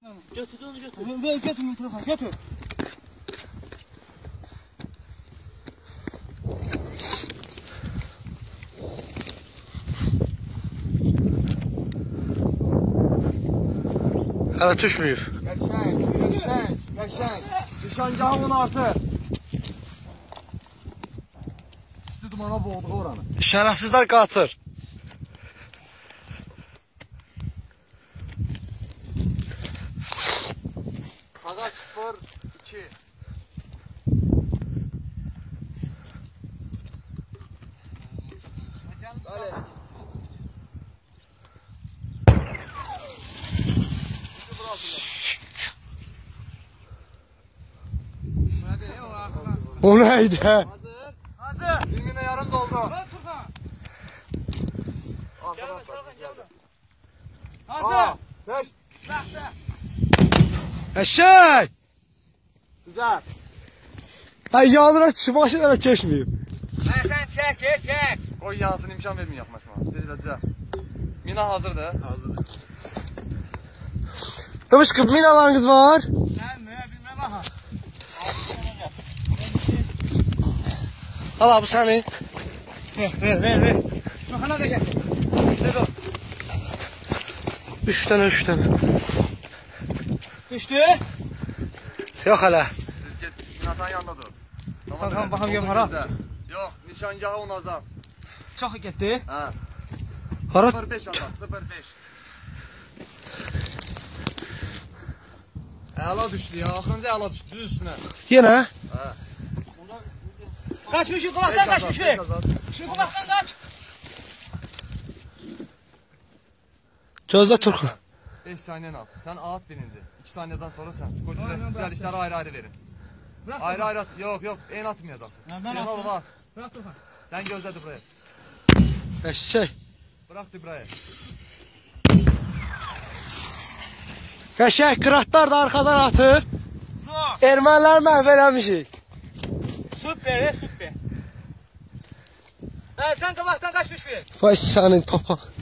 Götür onu götür. Götür mikrofon götür. Hala düşmüyor. Yaşayın. Nişangahı 16. Üstü dumana boğdu oranı. Şerefsizler kaçır. Sağa 0 2. Hadi. O neydi? Hazır. Bir güne yarım doldu. Hazır. 5. Eşek! Güzel. Ay yanına şu başına geçmiyor. Sen çek. Koy yansın imkan vermeyin yaklaşma. Güzel. Mina hazırdır. Hazırdır. Demiş ki minalarınız var. Ben bilmem aha. Al abi seni. Ver. Bakana da gel. Üç tane. Düştü. Yok hala. Siz git Minatan yanında dur. Tamam bakalım gel hara. Yok nişangahı 10 azam. Çok gitti. Ha. Hara 05 azam 05. Əla düşdü ya. Axırıncı əla düşdü. Düz üstünə. yine. Ha. Kaçmış kulaktan kaçmış. Şu kulaktan kaç. Gözde Turku. 5 saniyen al. Sen at birinci. 2 saniyeden sonra sen. Güzel işleri ayrı verin. Ayrı at. Yok. En atmayacaq. Ben Al attım. bak. Bırak Turhan. Sen gözlədi buraya. Eşek. Bıraktı buraya. Eşek kıratlar da arkadan atır. Ermeniler məhvələmişik. Süper. Sen kabaktan kaçmış. Vay senin topa.